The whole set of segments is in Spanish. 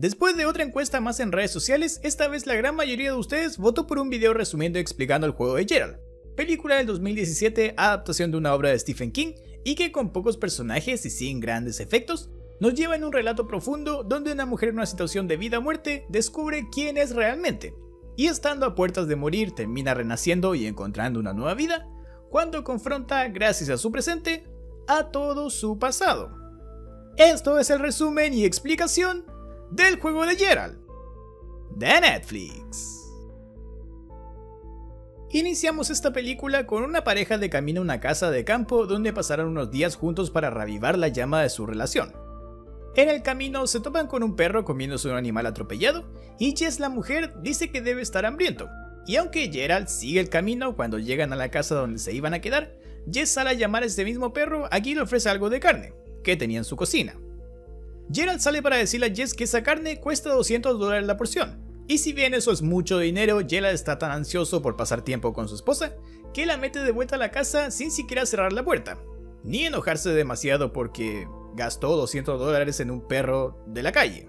Después de otra encuesta más en redes sociales, esta vez la gran mayoría de ustedes votó por un video resumiendo y explicando el juego de Geralt, película del 2017, adaptación de una obra de Stephen King y que con pocos personajes y sin grandes efectos, nos lleva en un relato profundo donde una mujer en una situación de vida o muerte descubre quién es realmente, y estando a puertas de morir termina renaciendo y encontrando una nueva vida, cuando confronta, gracias a su presente, a todo su pasado. Esto es el resumen y explicación del juego de Geralt, de Netflix. Iniciamos esta película con una pareja de camino a una casa de campo donde pasaron unos días juntos para reavivar la llama de su relación. En el camino se topan con un perro comiéndose un animal atropellado y Jess, la mujer, dice que debe estar hambriento. Y aunque Geralt sigue el camino, cuando llegan a la casa donde se iban a quedar, Jess sale a llamar a este mismo perro a quien le ofrece algo de carne que tenía en su cocina. Geralt sale para decirle a Jess que esa carne cuesta $200 la porción, y si bien eso es mucho dinero, Geralt está tan ansioso por pasar tiempo con su esposa que la mete de vuelta a la casa sin siquiera cerrar la puerta, ni enojarse demasiado porque gastó $200 en un perro de la calle.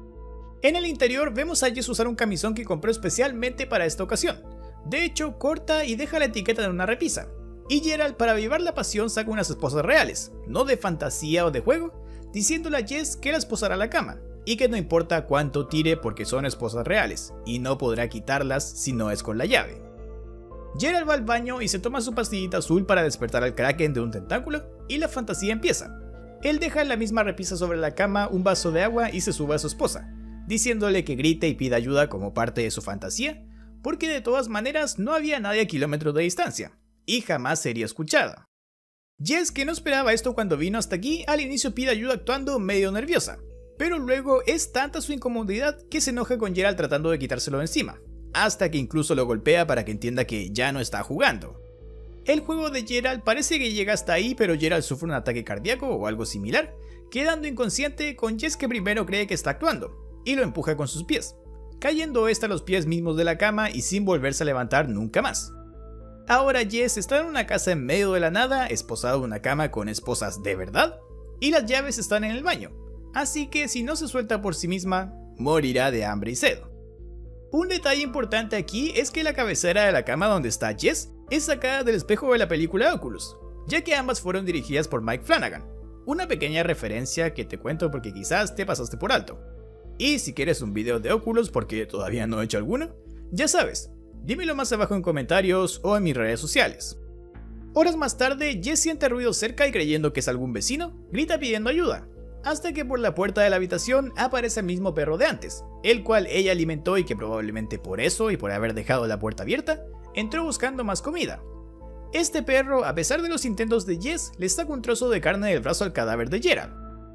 En el interior vemos a Jess usar un camisón que compró especialmente para esta ocasión. De hecho, corta y deja la etiqueta en una repisa, y Geralt, para avivar la pasión, saca unas esposas reales, no de fantasía o de juego, diciéndole a Jess que las posará a la cama, y que no importa cuánto tire porque son esposas reales, y no podrá quitarlas si no es con la llave. Geralt va al baño y se toma su pastillita azul para despertar al Kraken de un tentáculo, y la fantasía empieza. Él deja en la misma repisa sobre la cama un vaso de agua y se sube a su esposa, diciéndole que grite y pida ayuda como parte de su fantasía, porque de todas maneras no había nadie a kilómetros de distancia, y jamás sería escuchada. Jess, que no esperaba esto cuando vino hasta aquí, al inicio pide ayuda actuando medio nerviosa, pero luego es tanta su incomodidad que se enoja con Geralt tratando de quitárselo de encima, hasta que incluso lo golpea para que entienda que ya no está jugando. El juego de Geralt parece que llega hasta ahí, pero Geralt sufre un ataque cardíaco o algo similar, quedando inconsciente, con Jess que primero cree que está actuando, y lo empuja con sus pies, cayendo esta a los pies mismos de la cama y sin volverse a levantar nunca más. Ahora Jess está en una casa en medio de la nada, esposado en una cama con esposas de verdad, y las llaves están en el baño, así que si no se suelta por sí misma, morirá de hambre y sed. Un detalle importante aquí es que la cabecera de la cama donde está Jess es sacada del espejo de la película Oculus, ya que ambas fueron dirigidas por Mike Flanagan, una pequeña referencia que te cuento porque quizás te pasaste por alto. Y si quieres un video de Oculus, porque todavía no he hecho alguno, ya sabes, dímelo más abajo en comentarios o en mis redes sociales. Horas más tarde, Jess siente ruido cerca y, creyendo que es algún vecino, grita pidiendo ayuda, hasta que por la puerta de la habitación aparece el mismo perro de antes, el cual ella alimentó y que probablemente por eso y por haber dejado la puerta abierta, entró buscando más comida. Este perro, a pesar de los intentos de Jess, le saca un trozo de carne del brazo al cadáver de Geralt.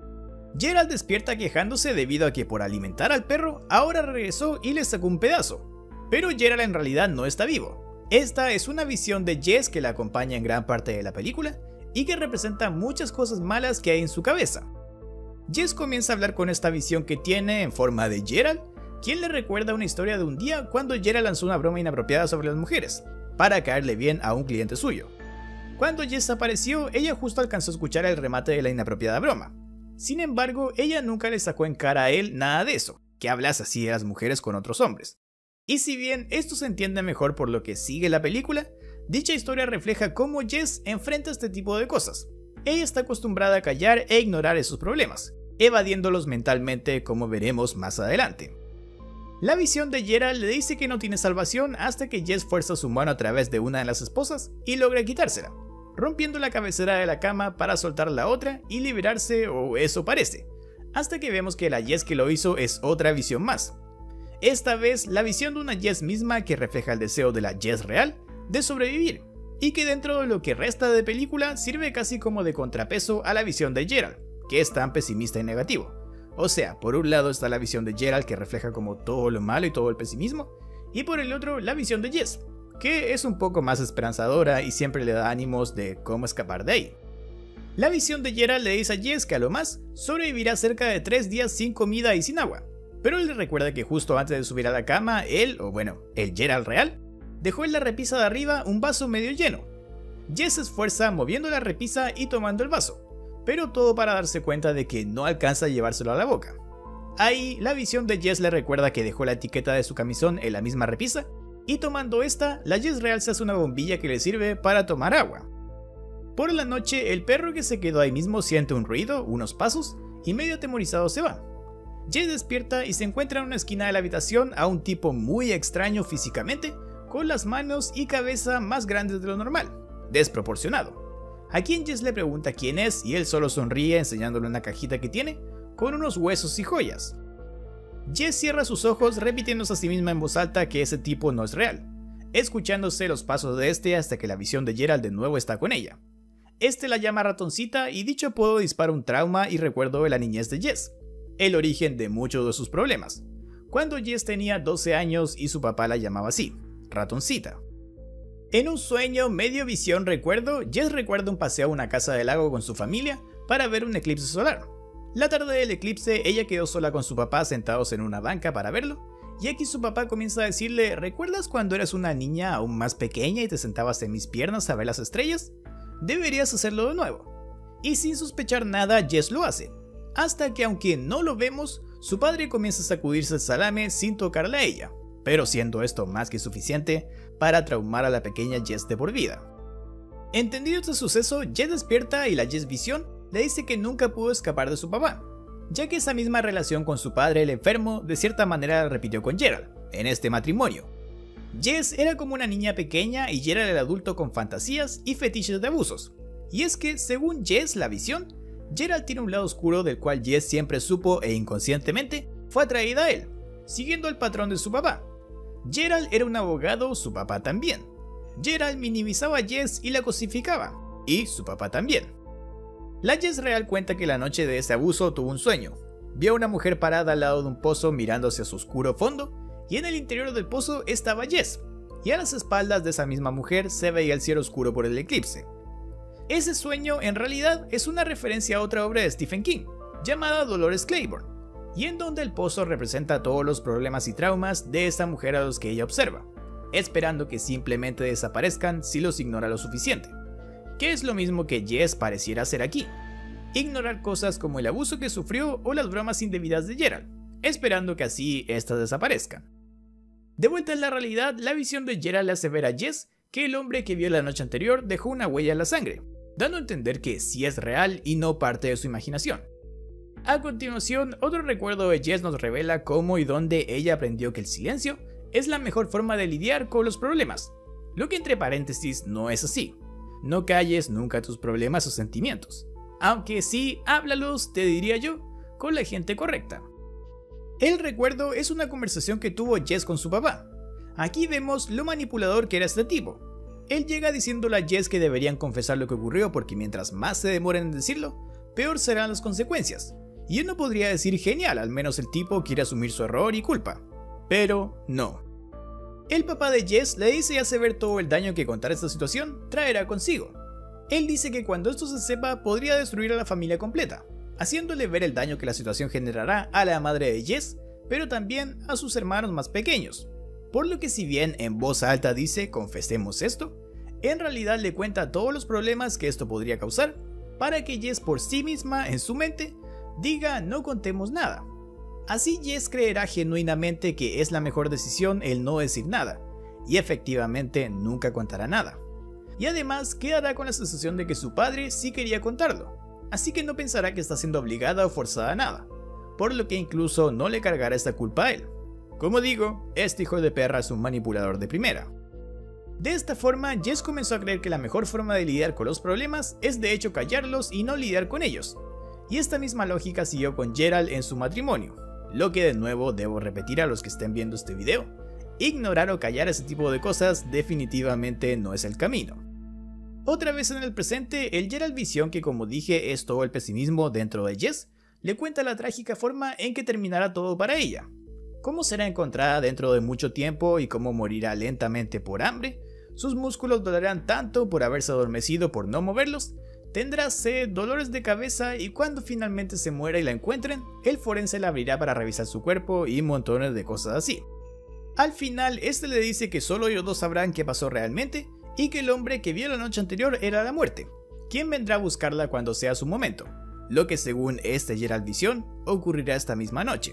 Geralt despierta quejándose debido a que por alimentar al perro ahora regresó y le sacó un pedazo. Pero Geralt en realidad no está vivo. Esta es una visión de Jess que la acompaña en gran parte de la película y que representa muchas cosas malas que hay en su cabeza. Jess comienza a hablar con esta visión que tiene en forma de Geralt, quien le recuerda una historia de un día cuando Geralt lanzó una broma inapropiada sobre las mujeres, para caerle bien a un cliente suyo. Cuando Jess apareció, ella justo alcanzó a escuchar el remate de la inapropiada broma. Sin embargo, ella nunca le sacó en cara a él nada de eso, que hablas así de las mujeres con otros hombres. Y si bien esto se entiende mejor por lo que sigue la película, dicha historia refleja cómo Jess enfrenta este tipo de cosas. Ella está acostumbrada a callar e ignorar esos problemas, evadiéndolos mentalmente, como veremos más adelante. La visión de Geralt le dice que no tiene salvación hasta que Jess fuerza su mano a través de una de las esposas y logra quitársela, rompiendo la cabecera de la cama para soltar la otra y liberarse, o eso parece, hasta que vemos que la Jess que lo hizo es otra visión más. Esta vez la visión de una Jess misma que refleja el deseo de la Jess real de sobrevivir, y que dentro de lo que resta de película sirve casi como de contrapeso a la visión de Geralt, que es tan pesimista y negativo. O sea, por un lado está la visión de Geralt que refleja como todo lo malo y todo el pesimismo, y por el otro la visión de Jess, que es un poco más esperanzadora y siempre le da ánimos de cómo escapar de ahí. La visión de Geralt le dice a Jess que a lo más sobrevivirá cerca de 3 días sin comida y sin agua, pero él le recuerda que justo antes de subir a la cama, el Geralt real, dejó en la repisa de arriba un vaso medio lleno. Jess se esfuerza moviendo la repisa y tomando el vaso, pero todo para darse cuenta de que no alcanza a llevárselo a la boca. Ahí, la visión de Jess le recuerda que dejó la etiqueta de su camisón en la misma repisa, y tomando esta, la Jess real se hace una bombilla que le sirve para tomar agua. Por la noche, el perro que se quedó ahí mismo siente un ruido, unos pasos, y medio atemorizado se va. Jess despierta y se encuentra en una esquina de la habitación a un tipo muy extraño físicamente, con las manos y cabeza más grandes de lo normal, desproporcionado. A quien Jess le pregunta quién es y él solo sonríe enseñándole una cajita que tiene, con unos huesos y joyas. Jess cierra sus ojos repitiéndose a sí misma en voz alta que ese tipo no es real, escuchándose los pasos de este hasta que la visión de Gerald de nuevo está con ella. Este la llama Ratoncita y dicho apodo dispara un trauma y recuerdo de la niñez de Jess, el origen de muchos de sus problemas, cuando Jess tenía 12 años y su papá la llamaba así, Ratoncita. En un sueño medio visión recuerdo, Jess recuerda un paseo a una casa del lago con su familia para ver un eclipse solar. La tarde del eclipse ella quedó sola con su papá sentados en una banca para verlo, y aquí su papá comienza a decirle: ¿recuerdas cuando eras una niña aún más pequeña y te sentabas en mis piernas a ver las estrellas? Deberías hacerlo de nuevo. Y sin sospechar nada, Jess lo hace, hasta que aunque no lo vemos, su padre comienza a sacudirse el salame sin tocarla a ella, pero siendo esto más que suficiente para traumar a la pequeña Jess de por vida. Entendido este suceso, Jess despierta y la Jess visión le dice que nunca pudo escapar de su papá, ya que esa misma relación con su padre el enfermo de cierta manera la repitió con Gerald, en este matrimonio. Jess era como una niña pequeña y Gerald el adulto con fantasías y fetiches de abusos, y es que según Jess la visión, Gerald tiene un lado oscuro del cual Jess siempre supo e inconscientemente fue atraída a él, siguiendo el patrón de su papá. Gerald era un abogado, su papá también. Gerald minimizaba a Jess y la cosificaba, y su papá también. La Jess real cuenta que la noche de ese abuso tuvo un sueño. Vio a una mujer parada al lado de un pozo mirando hacia su oscuro fondo, y en el interior del pozo estaba Jess, y a las espaldas de esa misma mujer se veía el cielo oscuro por el eclipse. Ese sueño en realidad es una referencia a otra obra de Stephen King, llamada Dolores Claiborne, y en donde el pozo representa todos los problemas y traumas de esa mujer a los que ella observa, esperando que simplemente desaparezcan si los ignora lo suficiente, que es lo mismo que Jess pareciera hacer aquí, ignorar cosas como el abuso que sufrió o las bromas indebidas de Gerald, esperando que así estas desaparezcan. De vuelta en la realidad, la visión de Gerald le hace ver a Jess que el hombre que vio la noche anterior dejó una huella en la sangre, dando a entender que sí es real y no parte de su imaginación. A continuación, otro recuerdo de Jess nos revela cómo y dónde ella aprendió que el silencio es la mejor forma de lidiar con los problemas, lo que entre paréntesis no es así. No calles nunca tus problemas o sentimientos, aunque sí háblalos, te diría yo, con la gente correcta. El recuerdo es una conversación que tuvo Jess con su papá. Aquí vemos lo manipulador que era este tipo. Él llega diciéndole a Jess que deberían confesar lo que ocurrió porque mientras más se demoren en decirlo, peor serán las consecuencias. Y uno podría decir genial, al menos el tipo quiere asumir su error y culpa. Pero no. El papá de Jess le dice y hace ver todo el daño que contar esta situación traerá consigo. Él dice que cuando esto se sepa podría destruir a la familia completa, haciéndole ver el daño que la situación generará a la madre de Jess, pero también a sus hermanos más pequeños. Por lo que si bien en voz alta dice confesemos esto, en realidad le cuenta todos los problemas que esto podría causar, para que Jess por sí misma en su mente diga no contemos nada. Así Jess creerá genuinamente que es la mejor decisión el no decir nada, y efectivamente nunca contará nada. Y además quedará con la sensación de que su padre sí quería contarlo, así que no pensará que está siendo obligada o forzada a nada, por lo que incluso no le cargará esta culpa a él. Como digo, este hijo de perra es un manipulador de primera. De esta forma, Jess comenzó a creer que la mejor forma de lidiar con los problemas es de hecho callarlos y no lidiar con ellos. Y esta misma lógica siguió con Gerald en su matrimonio, lo que de nuevo debo repetir a los que estén viendo este video. Ignorar o callar ese tipo de cosas definitivamente no es el camino. Otra vez en el presente, el Gerald visión que como dije es todo el pesimismo dentro de Jess, le cuenta la trágica forma en que terminará todo para ella. Cómo será encontrada dentro de mucho tiempo y cómo morirá lentamente por hambre, sus músculos dolerán tanto por haberse adormecido por no moverlos, tendrá sed, dolores de cabeza y cuando finalmente se muera y la encuentren, el forense la abrirá para revisar su cuerpo y montones de cosas así. Al final, este le dice que solo ellos dos sabrán qué pasó realmente y que el hombre que vio la noche anterior era la muerte, quien vendrá a buscarla cuando sea su momento, lo que según Gerald Vision ocurrirá esta misma noche.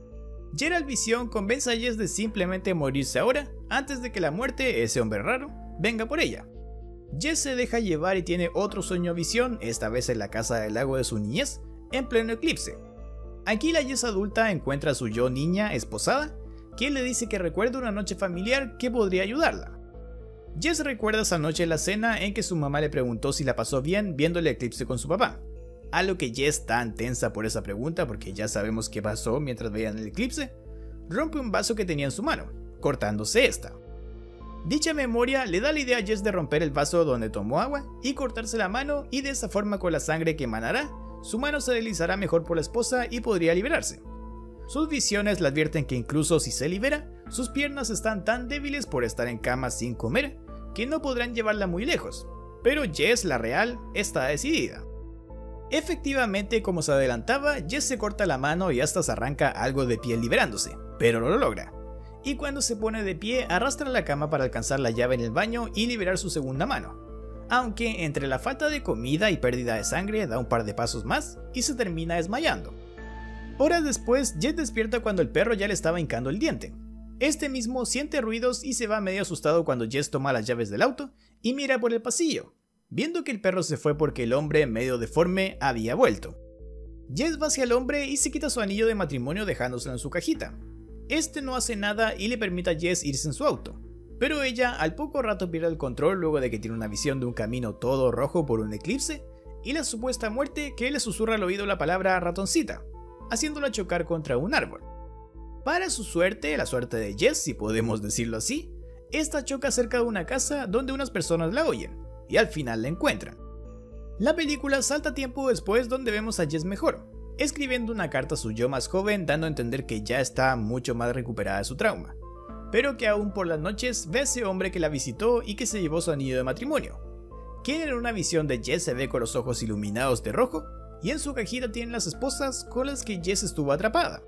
Gerald Vision convence a Jess de simplemente morirse ahora, antes de que la muerte, ese hombre raro, venga por ella. Jess se deja llevar y tiene otro sueño visión, esta vez en la casa del lago de su niñez, en pleno eclipse. Aquí la Jess adulta encuentra a su yo niña esposada, quien le dice que recuerda una noche familiar que podría ayudarla. Jess recuerda esa noche en la cena en que su mamá le preguntó si la pasó bien viendo el eclipse con su papá. A lo que Jess, tan tensa por esa pregunta porque ya sabemos qué pasó mientras veían el eclipse, rompe un vaso que tenía en su mano, cortándose esta. Dicha memoria le da la idea a Jess de romper el vaso donde tomó agua y cortarse la mano, y de esa forma, con la sangre que emanará, su mano se deslizará mejor por la esposa y podría liberarse. Sus visiones le advierten que incluso si se libera, sus piernas están tan débiles por estar en cama sin comer que no podrán llevarla muy lejos, pero Jess, la real, está decidida. Efectivamente, como se adelantaba, Jess se corta la mano y hasta se arranca algo de piel liberándose, pero no lo logra. Y cuando se pone de pie, arrastra la cama para alcanzar la llave en el baño y liberar su segunda mano. Aunque entre la falta de comida y pérdida de sangre da un par de pasos más y se termina desmayando. Horas después, Jess despierta cuando el perro ya le estaba hincando el diente. Este mismo siente ruidos y se va medio asustado cuando Jess toma las llaves del auto y mira por el pasillo, viendo que el perro se fue porque el hombre medio deforme había vuelto. Jess va hacia el hombre y se quita su anillo de matrimonio dejándoselo en su cajita. Este no hace nada y le permite a Jess irse en su auto, pero ella al poco rato pierde el control luego de que tiene una visión de un camino todo rojo por un eclipse y la supuesta muerte que le susurra al oído la palabra ratoncita, haciéndola chocar contra un árbol. Para su suerte, la suerte de Jess, si podemos decirlo así, esta choca cerca de una casa donde unas personas la oyen, y al final la encuentran. La película salta tiempo después donde vemos a Jess mejor, escribiendo una carta a su yo más joven dando a entender que ya está mucho más recuperada de su trauma, pero que aún por las noches ve a ese hombre que la visitó y que se llevó su anillo de matrimonio, quien en una visión de Jess se ve con los ojos iluminados de rojo, y en su cajita tienen las esposas con las que Jess estuvo atrapada.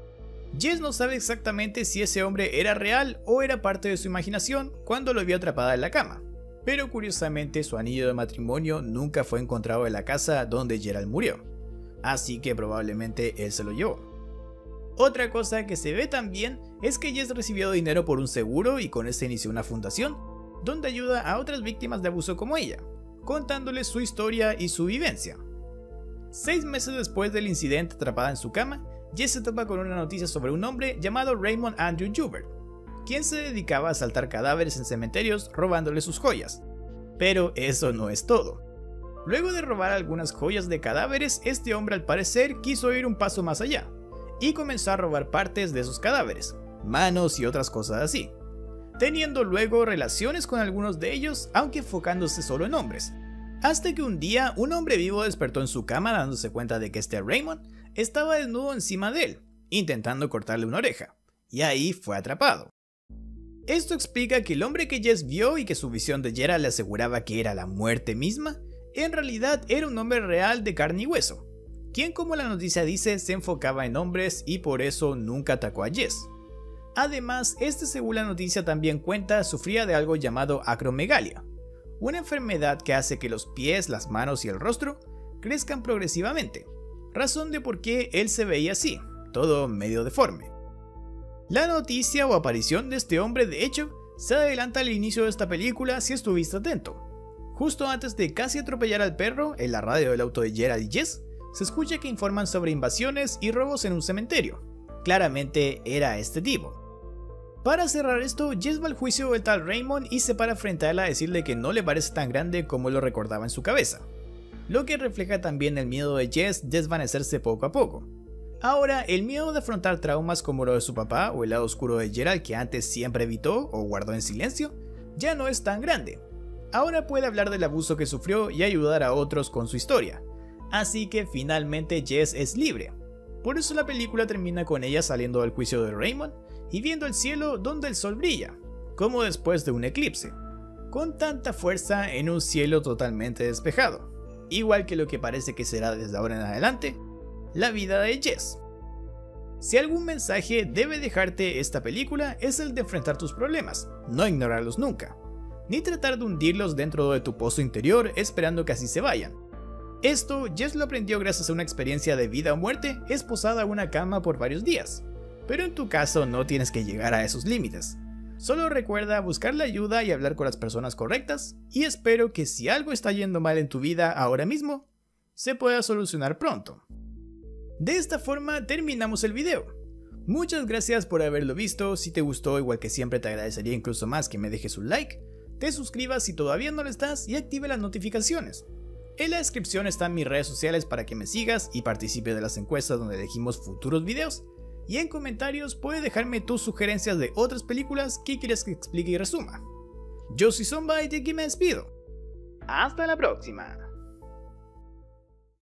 Jess no sabe exactamente si ese hombre era real o era parte de su imaginación cuando lo vio atrapada en la cama, pero curiosamente su anillo de matrimonio nunca fue encontrado en la casa donde Gerald murió, así que probablemente él se lo llevó. Otra cosa que se ve también es que Jess recibió dinero por un seguro y con este inició una fundación donde ayuda a otras víctimas de abuso como ella, contándoles su historia y su vivencia. 6 meses después del incidente atrapada en su cama, Jess se topa con una noticia sobre un hombre llamado Raymond Andrew Joubert, quien se dedicaba a asaltar cadáveres en cementerios robándole sus joyas. Pero eso no es todo. Luego de robar algunas joyas de cadáveres, este hombre al parecer quiso ir un paso más allá, y comenzó a robar partes de esos cadáveres, manos y otras cosas así, teniendo luego relaciones con algunos de ellos, aunque enfocándose solo en hombres. Hasta que un día un hombre vivo despertó en su cama dándose cuenta de que este Raymond estaba desnudo encima de él, intentando cortarle una oreja, y ahí fue atrapado. Esto explica que el hombre que Jess vio y que su visión de Gerald le aseguraba que era la muerte misma, en realidad era un hombre real de carne y hueso, quien, como la noticia dice, se enfocaba en hombres y por eso nunca atacó a Jess. Además, según la noticia también cuenta, sufría de algo llamado acromegalia, una enfermedad que hace que los pies, las manos y el rostro crezcan progresivamente, razón de por qué él se veía así, todo medio deforme. La noticia o aparición de este hombre, de hecho, se adelanta al inicio de esta película si estuviste atento. Justo antes de casi atropellar al perro, en la radio del auto de Gerald y Jess, se escucha que informan sobre invasiones y robos en un cementerio. Claramente era este tipo. Para cerrar esto, Jess va al juicio del tal Raymond y se para frente a él a decirle que no le parece tan grande como lo recordaba en su cabeza, lo que refleja también el miedo de Jess desvanecerse poco a poco. Ahora, el miedo de afrontar traumas como lo de su papá o el lado oscuro de Gerald que antes siempre evitó o guardó en silencio, ya no es tan grande. Ahora puede hablar del abuso que sufrió y ayudar a otros con su historia, así que finalmente Jess es libre. Por eso la película termina con ella saliendo del juicio de Raymond y viendo el cielo donde el sol brilla, como después de un eclipse, con tanta fuerza en un cielo totalmente despejado, igual que lo que parece que será desde ahora en adelante la vida de Jess. Si algún mensaje debe dejarte esta película es el de enfrentar tus problemas, no ignorarlos nunca, ni tratar de hundirlos dentro de tu pozo interior esperando que así se vayan. Esto Jess lo aprendió gracias a una experiencia de vida o muerte esposada a una cama por varios días, pero en tu caso no tienes que llegar a esos límites. Solo recuerda buscar la ayuda y hablar con las personas correctas, y espero que si algo está yendo mal en tu vida ahora mismo, se pueda solucionar pronto. De esta forma terminamos el video. Muchas gracias por haberlo visto. Si te gustó, igual que siempre, te agradecería incluso más que me dejes un like, te suscribas si todavía no lo estás y active las notificaciones. En la descripción están mis redes sociales para que me sigas y participes de las encuestas donde elegimos futuros videos. Y en comentarios puedes dejarme tus sugerencias de otras películas que quieres que explique y resuma. Yo soy Zomba y de aquí me despido. Hasta la próxima.